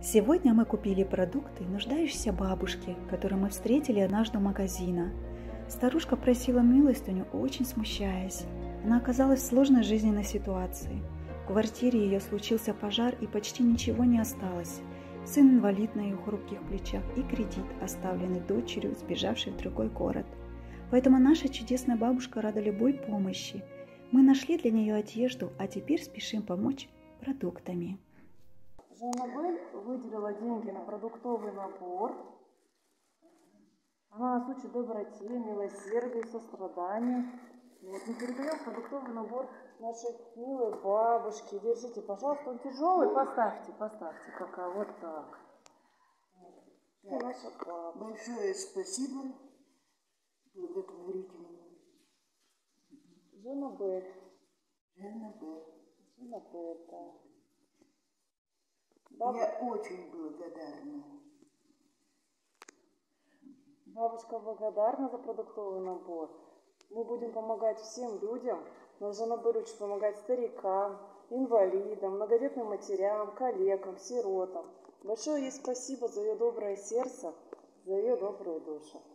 Сегодня мы купили продукты нуждающейся бабушке, которую мы встретили однажды у магазина. Старушка просила милостыню, очень смущаясь. Она оказалась в сложной жизненной ситуации. В квартире ее случился пожар и почти ничего не осталось. Сын инвалид на ее хрупких плечах и кредит, оставленный дочерью, сбежавшей в другой город. Поэтому наша чудесная бабушка рада любой помощи. Мы нашли для нее одежду, а теперь спешим помочь продуктами. Zhannabelle выделила деньги на продуктовый набор. Она нас учит доброте, милосердию, состраданию. Вот, мы передаем продуктовый набор нашей милой бабушке. Держите, пожалуйста, он тяжелый, поставьте, пока, вот так. Да. Наша бабушка. Большое спасибо, благотворительно. Zhannabelle. Zhannabelle, да. Я очень благодарна. Бабушка благодарна за продуктовый набор. Мы будем помогать всем людям, но Zhannabelle учит помогать старикам, инвалидам, многодетным матерям, коллегам, сиротам. Большое ей спасибо за ее доброе сердце, за ее добрую душу.